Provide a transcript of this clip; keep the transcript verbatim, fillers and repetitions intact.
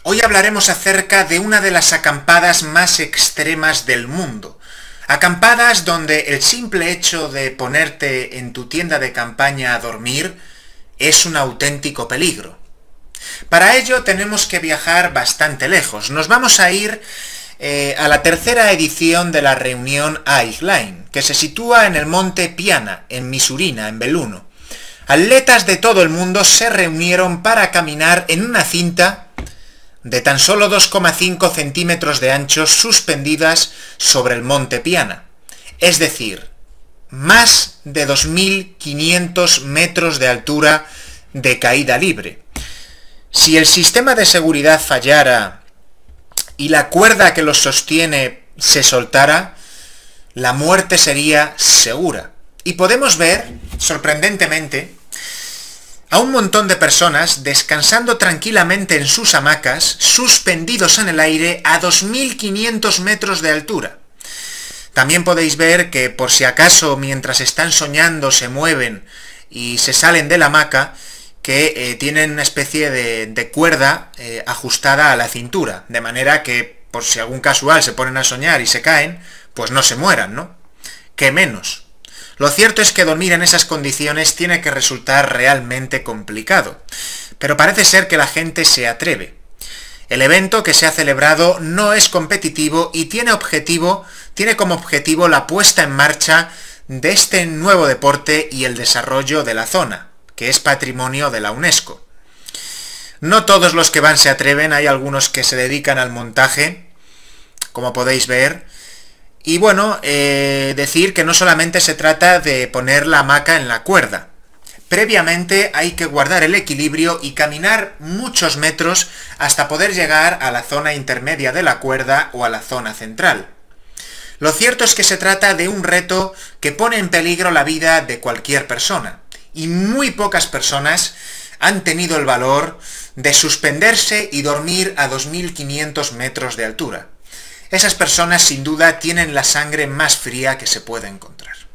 Hoy hablaremos acerca de una de las acampadas más extremas del mundo. Acampadas donde el simple hecho de ponerte en tu tienda de campaña a dormir es un auténtico peligro. Para ello tenemos que viajar bastante lejos. Nos vamos a ir eh, a la tercera edición de la reunión Highline, que se sitúa en el monte Piana, en Misurina, en Belluno. Atletas de todo el mundo se reunieron para caminar en una cinta de tan solo dos coma cinco centímetros de ancho suspendidas sobre el monte Piana, es decir, más de dos mil quinientos metros de altura de caída libre. Si el sistema de seguridad fallara y la cuerda que los sostiene se soltara, la muerte sería segura. Y podemos ver, sorprendentemente, a un montón de personas descansando tranquilamente en sus hamacas, suspendidos en el aire a dos mil quinientos metros de altura. También podéis ver que, por si acaso mientras están soñando se mueven y se salen de la hamaca, que eh, tienen una especie de, de cuerda eh, ajustada a la cintura, de manera que, por si algún casual se ponen a soñar y se caen, pues no se mueran, ¿no? ¡Qué menos! Lo cierto es que dormir en esas condiciones tiene que resultar realmente complicado, pero parece ser que la gente se atreve. El evento que se ha celebrado no es competitivo y tiene objetivo, tiene como objetivo la puesta en marcha de este nuevo deporte y el desarrollo de la zona, que es patrimonio de la UNESCO. No todos los que van se atreven, hay algunos que se dedican al montaje, como podéis ver. Y bueno, eh, decir que no solamente se trata de poner la hamaca en la cuerda. Previamente hay que guardar el equilibrio y caminar muchos metros hasta poder llegar a la zona intermedia de la cuerda o a la zona central. Lo cierto es que se trata de un reto que pone en peligro la vida de cualquier persona. Y muy pocas personas han tenido el valor de suspenderse y dormir a dos mil quinientos metros de altura. Esas personas sin duda tienen la sangre más fría que se puede encontrar.